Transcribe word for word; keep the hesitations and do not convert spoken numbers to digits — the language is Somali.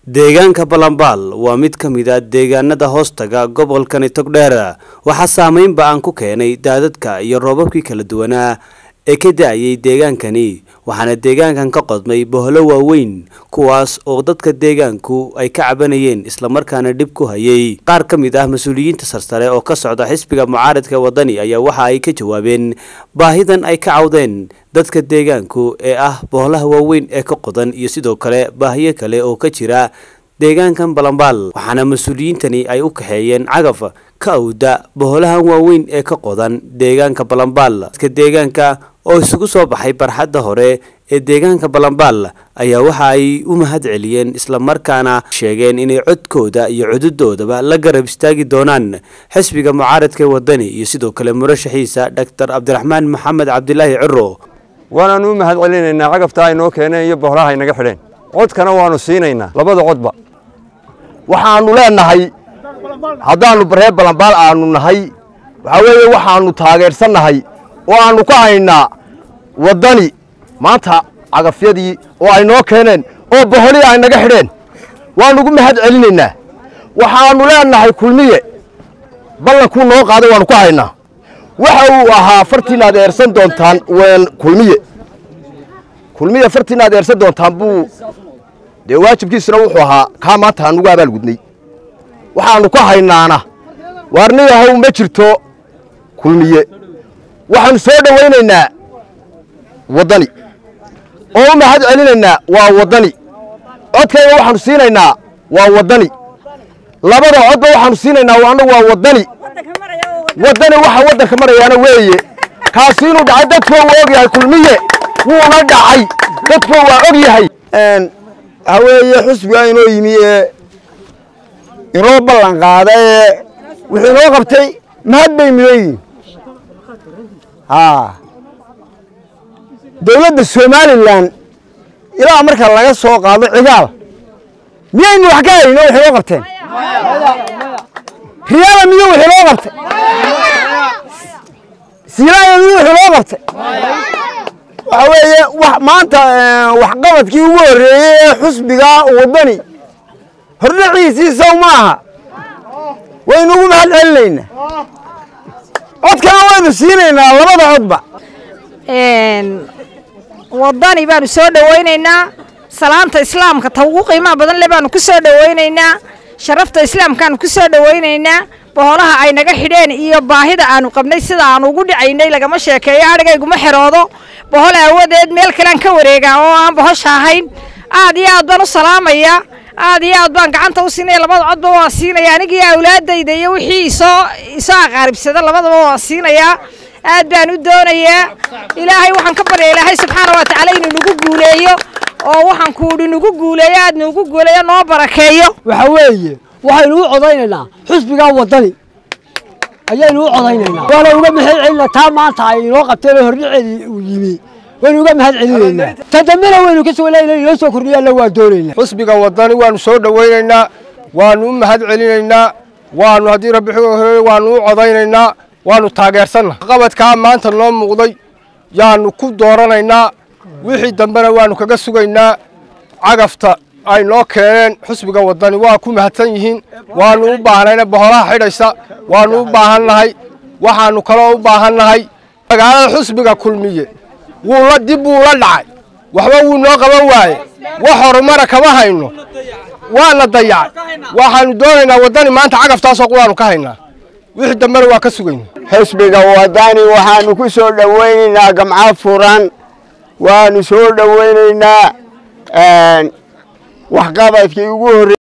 deegaanka Balanbaal waa mid ka mid ah deegaanada hoostaga gobolkan Togdheer waxa saameyn ba'an ku keenay daadadka iyo roobabkii kala duwanaa ee ka da'ayay deegaankani waxaana deegaankan ka qodmay boholo waaweyn kuwaas oo dadka deegaanku ay ka cabanayeen isla markaana dib ku hayay qaar ka mid ah mas'uuliyiinta sarsare oo ka socda xisbiga mucaaradka wadani ayaa waxa ay ka jawaabeen baahidan ay ka cawdeen dadka deegaanku ee ah boholaha waaweyn ee ka qodan iyo sidoo kale baahiyo kale oo ka jira deegaankan Balanbaal waxaana mas'uuliyiintani ay u kaxeeyeen cagaf ka awda boholahan waaweyn ee ka qodan deegaanka Balanbaal dadka deegaanka oo isugu soo baxay barxadda hore ee deegaanka Balanbaal ayaa waxa ay u mahad celiyeen isla markaana sheegeen inay codkooda iyo cududoodaba la garab istaagi doonaan xisbiga mucaaradka wadani iyo sidoo kale murashaxiisa Doctor Cabdiraxmaan Maxamed Cabdilaahi Ciro waana u mahad celinaynaa cagafta ay noo keeneen iyo boholaha ay naga xidheen codkana waanu siinaynaa labada codba waxaanu leenahay haddaanu reer Balanbaal aanu nahay waxa weeye waxaanu taageersanahay oo aanu ka haynaa wadani maanta cagafyadii oo ay noo keeneen oo boholii ay naga xidheen waanu ugu mahad celinaynaa waxaanu leenahay kulmiye ballankuu noo qaaday waanu ka haynaa waxa uu ahaa fartiin aad eersan doontaan ween kulmiye kulmiye fartiin aad eersan doontaan buu dee waajibkiisuna wuxuu ahaa kaa maanta anugu abaalgudnay waxaanu ka haynaana waarniyahow ma jirto kulmiye waxaanu soo dhawaynaynaa wadani oo u mahad celinaynaa waa wadani codkayga waxaanu siinaynaa waa wadani labada codba waxaanu siinaynaa anagu waa wadani wadani waxa waddanka marayaana weeye kaasi inuu dhacay dadku waa og yahay kulmiye wuuna dhacay dadku waa og yahay haweeye xusbiga inoo yimi ee inoo ballan qaaday ee wuxuu inoo qabtay mahad bay midoyiin haa dowladda Somaliland ilaa marka laga soo qaado cigaal miyaynu wax ka hayno wax inoo qabteen riyada miyo wax inoo qabtay silaaya miyo wax inoo qabtay waxa weeye wax maanta wax qabadkii ugu horeeyay ee xusbiga wadani hordhaciisii soo maaha waynu ugu mahad celinaynaa codkana waynu siinaynaa labada codba wadani baanu soo dhawaynaynaa salaanta islaamka ta ugu qiimaha badan le baanu ku soo dhawaynaynaa sharafta islaamkaanu ku soo dhawaynaynaa boholaha ay naga xidheen iyo baahida aanu qabnay sida aanu ugu dhacaynay lagama sheekeeyo adhigayguma xiroodo bohol aawadeed meel kale aan ka wareegaa oo aan bohosha ahayn aad iyo aad baan u salaamaya aad iyo aad baan gacanta u siinaya labada codba waa siinaya anigii awlaadayda iyo wixii isoo isoo aqaaribsada labadaba waa siinaya aad baan u doonayaa ilaahay waxaan ka baryaa ilaahay subxaanahu wa ta'aala inuu nagu guuleeyo oo waxaan ku udhi nagu guuleeyo aad nagu guuleeyo noo barakeeyo waxa weeye waxaynu u codaynaynaa xusbiga wadani ayaynu u codaynaynaa waana uga mahad celinaa taa maanta ay inoo qabteen hordhaceedii uu yimi waynu uga mahad celinaynaa tadamina waynu ka sugaynaa inoo soo kordhiyaan waa doonaynaa xusbiga wadani waanu soo dhawaynaynaa waanu u mahad celinaynaa waanu haddii rabbi xogay waanu u codaynaynaa waanu taageersanna qabadka maanta noo muuqday yaanu ku dooranaynaa wixii dambena waanu kaga sugaynaa cagafta ay noo keeneen xusbiga wadani waa ku mahadsan yihiin waanu u baahnayna boholaha xidhaysa waanu u baahannahay waxaanu kaloo u baahannahay magaalada xusbiga kulmiye wuu la dib buu la dhacay waxba wuu noo qaban waaye wax horumara kama hayno waana dayacay waxaanu doonaynaa wadani maanta cagaftaasoo quraanu ka haynaa wixii dambena waa ka sugaynaa xisbiga wadani waxaanu ku soo dhawaynaynaa gamca furan waanu soo dhawaynaynaa wax qabadkii ugu horeeyay